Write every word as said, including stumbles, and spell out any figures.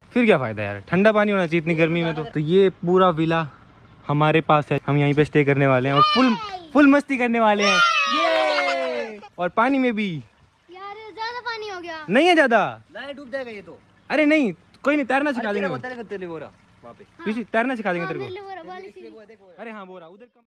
फिर क्या फायदा यार, ठंडा पानी होना चाहिए इतनी गर्मी में तो। तो ये पूरा विला हमारे पास है, हम यहीं पे स्टे करने वाले हैं और फुल फुल मस्ती करने वाले हैं ये। और पानी में भी यार ज्यादा पानी हो गया। नहीं है ज्यादा, नहीं डूब जाएगा ये तो। अरे नहीं कोई नहीं, तैरना सिखा देंगे, तेरे को तेरे को वहाँ पे किसी तैरना सिखा देंगे तेरे को। मेरे लिए वो रहा, बालिश ही। अरे हाँ बोरा उधर